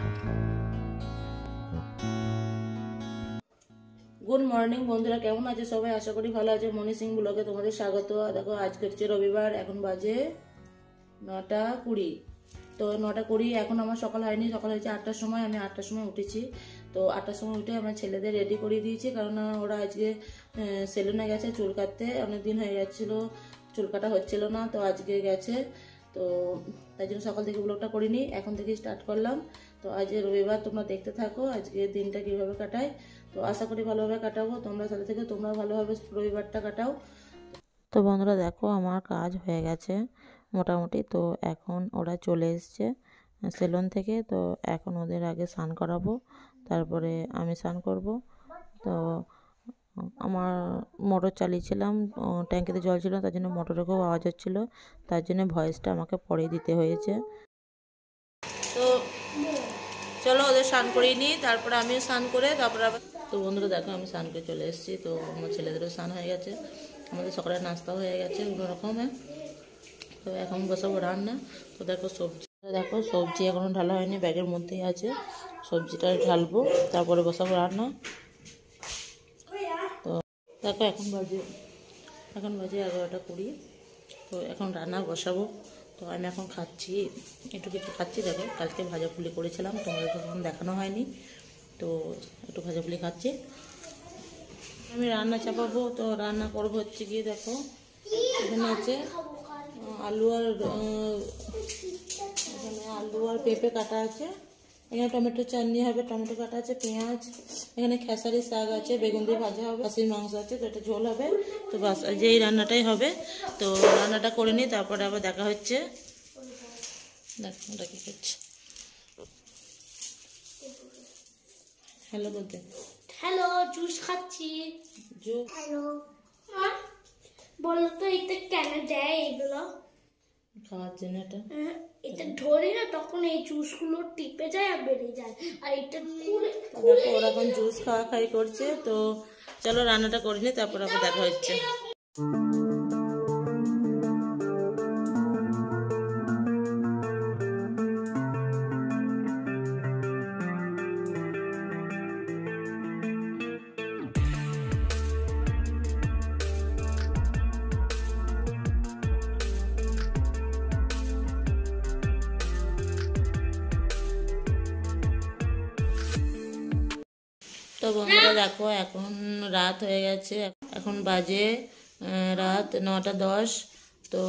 Good morning বন্ধুরা, কেমন আছে সবাই? আশা করি ভালো আছে। মনি সিং ব্লগে তোমাদের স্বাগত। দেখো আজকে হচ্ছে রবিবার, এখন বাজে 9:20। তো 9:20 এখন আমার সকাল হয়নি, সকাল হয়েছে 8টার সময়। আমি 8টার সময় উঠেছি। তো 8টার সময় উঠে আমার ছেলেদের রেডি করে দিয়েছি, কারণ ওরা আজকে সেলুনে গেছে চুল কাটতে। অনেকদিন হয়ে যাচ্ছিলো চুল কাটা হচ্ছিল না, তো আজকে গেছে। তো তাই জন্য সকাল থেকে ব্লগটা করিনি, এখন থেকে স্টার্ট করলাম। তো আজ রবিবার, তোমরা দেখতে থাকো আজকে দিনটা কীভাবে কাটাই। তো আশা করি ভালোভাবে কাটাবো, তোমরা সাথে থেকে তোমরা ভালোভাবে রবিবারটা কাটাও। তো বন্ধুরা দেখো, আমার কাজ হয়ে গেছে মোটামুটি। তো এখন ওরা চলে এসছে সেলুন থেকে। তো এখন ওদের আগে স্নান করাবো, তারপরে আমি স্নান করব। তো আমার মোটর চালিয়েছিলাম, ট্যাঙ্কিতে জল ছিল, তার জন্য মোটরে খুব আওয়াজ হচ্ছিলো, তার জন্য ভয়েসটা আমাকে পরে দিতে হয়েছে। তো চলো ওদের স্নান করিয়ে নিই, তারপরে আমিও স্নান করে তারপরে আবার। তো বন্ধুরা দেখো, আমি স্নান করে চলে এসেছি। তো আমার ছেলেদেরও স্নান হয়ে গেছে, আমাদের সকালের নাস্তা হয়ে গেছে কোনো রকমে। তো এখন বসাবো রান্না। তো দেখো সবজি এখনও ঢালা হয়নি, ব্যাগের মধ্যেই আছে। সবজিটা ঢালবো, তারপরে বসাবো রান্না। তো দেখো এখন বাজে 11:20। তো এখন রান্না বসাবো। তো আমি এখন খাচ্ছি, একটু কিছু খাচ্ছি। দেখো কালকে ভাজাপুলি করেছিলাম, তোমাদের তখন দেখানো হয়নি। তো একটু ভাজাপুলি খাচ্ছি। আমি রান্না চাপাবো। তো রান্না করবো হচ্ছে গিয়ে, দেখো এখানে আছে আলু আর পেঁপে কাটা আছে। এখানে টমেটো চাটনি হবে, টমেটো কাটা আছে, পেঁয়াজ, এখানে খেসারি শাক আছে, বেগুন দিয়ে ভাজা হবে, খাসির মাংস আছে। তো এটা ঝোল হবে। তো বাস যে এই রান্নাটাই হবে। তো রান্নাটা করে নিই, তারপরে আবার দেখা হচ্ছে। দেখো ওটা কী করছে। হ্যালো বলতে, হ্যালো, জুস খাচ্ছি। হ্যালো, বলো তো এটা কেন দেয় এগুলো? খাওয়ার জন্য এটা। এটা ধরে না, তখন এই জুসগুলো টিপে যায় আর বেরিয়ে যায়। আর এটা দেখো ওরা এখন জুস খাওয়া খাই করছে। তো চলো রান্নাটা করে নিই, তারপর আবার দেখা হচ্ছে। তো বন্ধুরা দেখো, এখন রাত হয়ে গেছে, এখন বাজে রাত 9:10। তো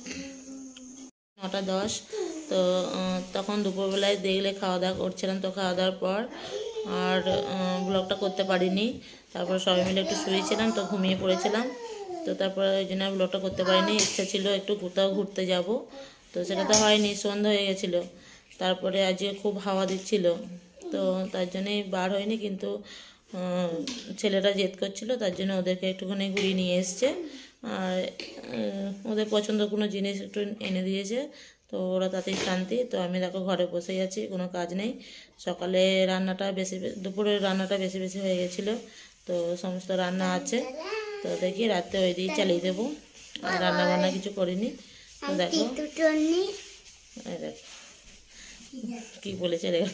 9:10। তো তখন দুপুরবেলায় দেখলে খাওয়া দাওয়া করছিলাম। তো খাওয়া দাওয়ার পর আর ব্লগটা করতে পারিনি। তারপর সবাই মিলে একটু শুয়েছিলাম, তো ঘুমিয়ে পড়েছিলাম। তো তারপরে ওই জন্য ব্লগটা করতে পারিনি। ইচ্ছা ছিল একটু কোথাও ঘুরতে যাব, তো সেটা তো হয়নি, সন্ধ্যা হয়ে গেছিলো। তারপরে আজকে খুব হাওয়া দিচ্ছিল, তো তার জন্যই বার হয়নি। কিন্তু ছেলেরা জেদ করছিল, তার জন্য ওদেরকে একটুখানি ঘুরিয়ে নিয়ে এসছে। আর ওদের পছন্দ কোনো জিনিস একটু এনে দিয়েছে। তো ওরা তাতেই শান্তি। তো আমি দেখো ঘরে বসেই আছি, কোনো কাজ নেই। সকালে রান্নাটা দুপুরের রান্নাটা বেশি বেশি হয়ে গেছিলো। তো সমস্ত রান্না আছে, তো দেখি রাতে ওই দিয়ে চালিয়ে দেবো। আর রান্না বান্না কিছু করিনি। তো দেখো দেখো কি বলেছে রে।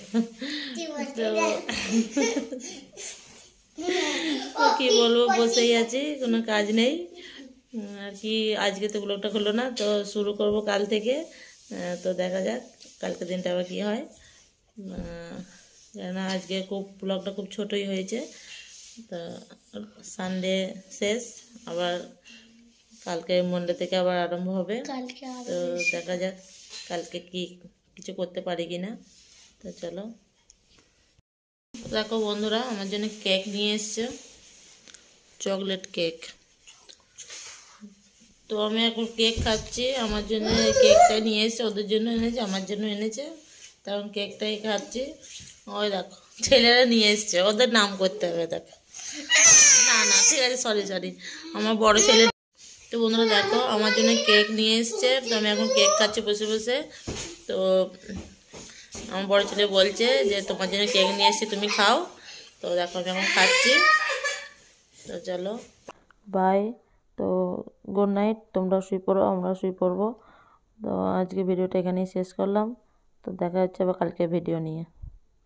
তো কি বলবো, বসেই আছি, কোনো কাজ নেই আর কি। আজকে তো ব্লগটা হলো না, তো শুরু করব কাল থেকে। তো দেখা যাক কালকে দিনটা আবার কী হয়। কেননা আজকে ব্লগটা খুব ছোটোই হয়েছে। তো সানডে শেষ, আবার কালকে মন্ডে থেকে আবার আরম্ভ হবে। তো দেখা যাক কালকে কিছু করতে পারি কি না। তো চলো দেখো বন্ধুরা, আমার জন্য কেক নিয়ে এসছে, চকলেট কেক। তো আমি এখন কেক খাচ্ছি। আমার জন্য কেকটা নিয়ে এসছে, ওদের জন্য এনেছে, আমার জন্য এনেছে। তখন কেকটাই খাচ্ছি। ওই দেখো ছেলেরা নিয়ে এসছে, ওদের নাম করতে হবে। দেখো না ঠিক আছে, সরি আমার বড় ছেলে। তো বন্ধুরা দেখো, আমার জন্য কেক নিয়ে এসছে। তো আমি এখন কেক খাচ্ছি বসে বসে। তো আমার বড় ছেলে বলছে যে তোমার জন্য কেক নিয়ে এসছি, তুমি খাও। তো দেখো আমি এখন খাচ্ছি। তো চলো বাই। তো গুড নাইট, তোমরা শুয়ে পড়ো, আমরাও শুয়ে পড়বো। তো আজকে ভিডিওটা এখানেই শেষ করলাম। তো দেখা হচ্ছে আবার কালকে ভিডিও নিয়ে।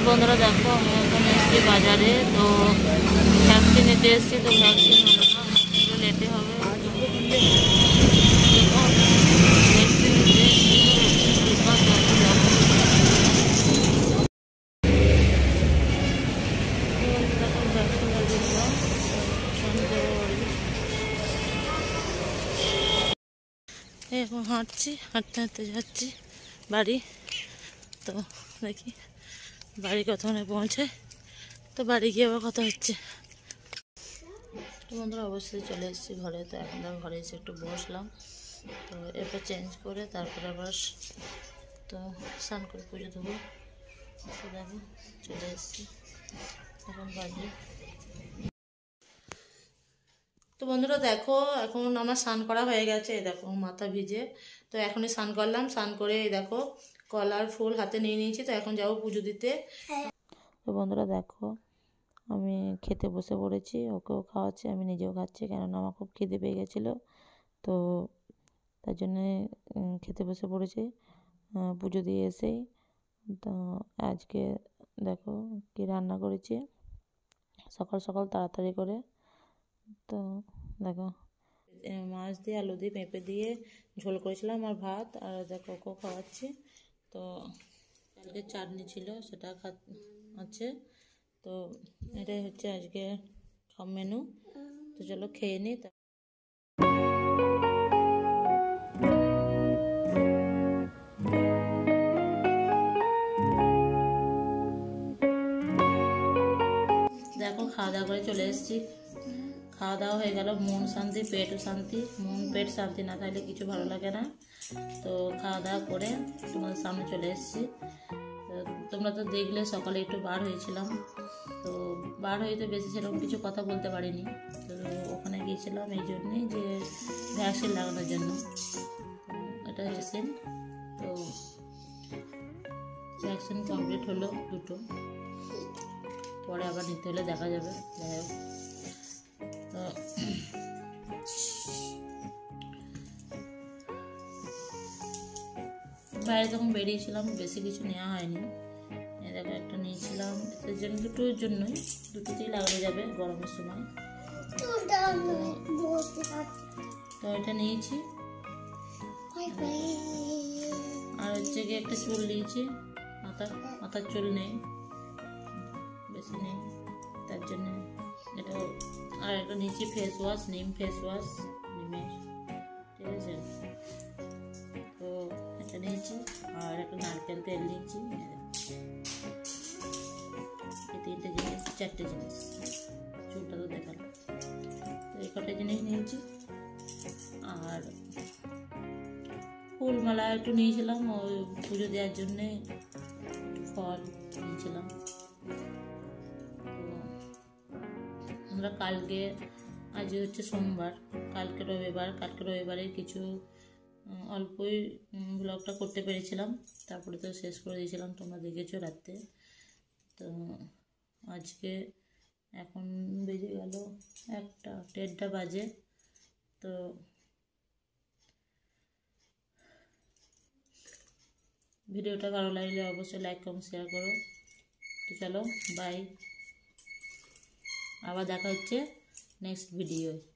বন্ধুরা দেখো আমি এখন এসেছি বাজারে, তো ভ্যাকসিন নিতে এসেছি, তো ভ্যাকসিন হলো না, একটু লেটে হবে। এখন হাঁটছি, হাঁটতে হাঁটতে যাচ্ছি বাড়ি। তো দেখি বাড়ি কতক্ষণে পৌঁছে, তো বাড়ি গিয়ে আবার কথা হচ্ছে। তো বন্ধুরা অবশ্যই চলে এসেছি ঘরে, তো এখন ঘরে এসে একটু বসলাম, তো এরপর চেঞ্জ করে তারপরে আবার তো স্নান করে পুজো দেবো। তো দেখো চলে এসেছি এখন বাজে। তো বন্ধুরা দেখো এখন আমার স্নান করা হয়ে গেছে, এই দেখো মাথা ভিজে, তো এখনই স্নান করলাম। স্নান করে এই দেখো কলার ফুল হাতে নিয়ে নিয়েছি, তো এখন যাবো পুজো দিতে। তো বন্ধুরা দেখো আমি খেতে বসে পড়েছি, ওকেও খাওয়াচ্ছি, আমি নিজেও খাচ্ছি, কেননা আমার খুব খিদে পেয়ে গেছিলো, তো তার জন্যে খেতে বসে পড়েছি পুজো দিয়ে এসেই। তো আজকে দেখো কি রান্না করেছি সকাল সকাল তাড়াতাড়ি করে। তো দেখো মাছ দিয়ে আলু দিয়ে পেঁপে দিয়ে ঝোল করেছিলাম আর ভাত, আর দেখো ওকেও খাওয়াচ্ছি। তো কালকে চাটনি ছিল সেটা আছে, তো এটাই হচ্ছে আজকে সব মেনু। তো চলো খেয়ে নিই। দেখো খাওয়া দাওয়া করে চলে এসেছি, খাওয়া দাওয়া হয়ে গেল, মন শান্তি পেটও শান্তি, মন পেট শান্তি না থাকলে কিছু ভালো লাগে না। তো খাওয়া দাওয়া করে তোমাদের সামনে চলে এসেছি। তোমরা তো দেখলে সকালে একটু বার হয়েছিলাম, তো বার হয়ে তো বেশি সেরকম কিছু কথা বলতে পারিনি, তো ওখানে গিয়েছিলাম এই জন্যেই যে ভ্যাকসিন লাগানোর জন্য। এটা হচ্ছে সিন, তো ভ্যাকসিন কমপ্লিট হলো দুটো, পরে আবার নিতে হলে দেখা যাবে। যাই হোক, তো বাইরে যখন বেরিয়েছিলাম বেশি কিছু নেওয়া হয়নি, দেখো একটা নিয়েছিলাম, এর জন্য দুটোর জন্যই, দুটোতেই লাগানো যাবে গরমের সময়। তো এটা নিয়েছি, আর হচ্ছে গিয়ে একটা চুল নিয়েছি, মাথার চুল নেই, বেশি নেই, তার জন্য এটা। আর একটা নিয়েছি ফেস ওয়াশ, নিম ফেস ওয়াশ, নিমের, ঠিক আছে। তো এটা নিয়েছি, আর একটা নারকেল তেল নিয়েছি। এই তিনটে জিনিস, চারটে জিনিস, চুলটা তো দেখালাম। তো এই কটা জিনিস নিয়েছি, আর ফুলমালা একটু নিয়েছিলাম ওই পুজো দেওয়ার জন্যে, ফল নিয়েছিলাম। আমরা কালকে, আজ হচ্ছে সোমবার, কালকে রবিবার, কালকে রবিবারে কিছু অল্পই ব্লগটা করতে পেরেছিলাম, তারপরে তো শেষ করে দিয়েছিলাম, তোমরা দেখেছো রাত্রে। তো আজকে এখন বেজে গেল 1টা বাজে। তো ভিডিওটা ভালো লাগলে অবশ্যই লাইক কমেন্ট শেয়ার করো। তো চলো বাই, আবার দেখা হচ্ছে নেক্সট ভিডিও।